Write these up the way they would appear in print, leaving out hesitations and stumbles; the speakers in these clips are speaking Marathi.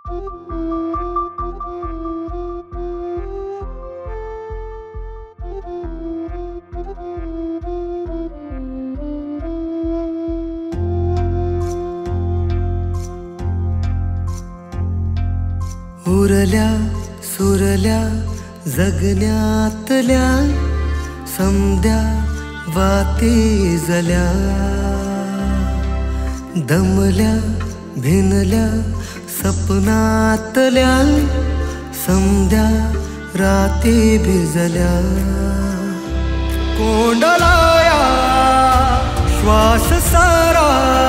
उरल्या सुरल्या जगण्यातल्या समद्या वाती जल्या, दमल्या भिनल्या सपनातल्या समद्या राती भिजल्या. कोंडलाया श्वास सारा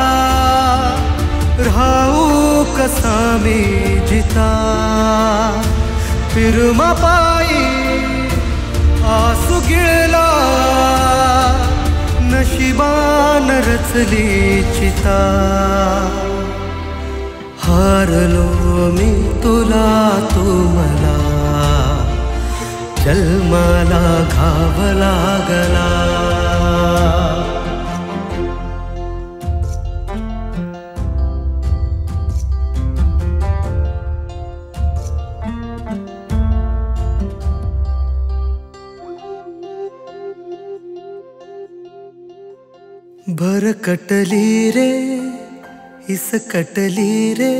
राहू कसा मी जिता, फिरमा पायी आसू गिळला नशिबान रचली चिता. हारलो मी तुला तू मला, जन्माला घाव लागला. भरकटली रे इसकटली रे,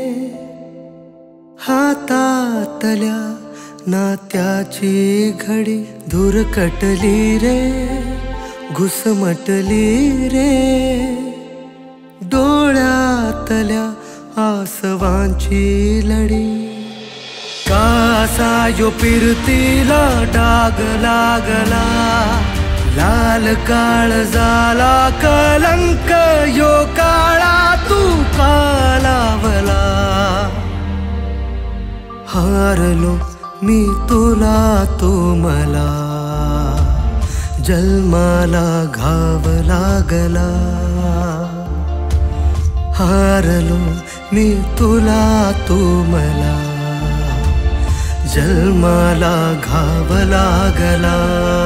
हातातल्या नात्याची घडी धुरकटली रे, घुसमटली रे. डोळ्यातल्या आसवांची लढी, कासा यो पिरतीला डाग लागला. लाल काळ झाला कलंक यो काळा तू कालावला. हारलो मी तुला तू मला, जन्माला घाव लागला. हारलो मी तुला तू मला, जन्माला घाव लागला.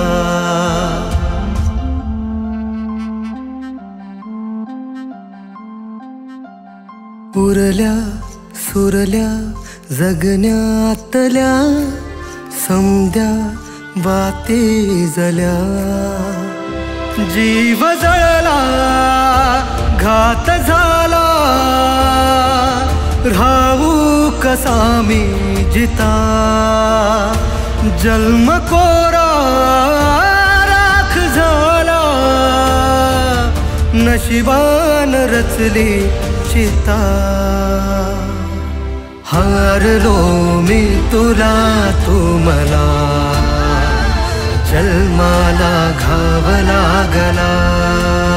उरल्या सुरल्या जगण्यातल्या समद्या वाती जल्या. जीव जळला घात झाला राहू कसा मी जिता. जन्म कोरा राख झाला नशिबान रचली चिता. हारलो मी तुला तू मला, जन्माला घाव लागला.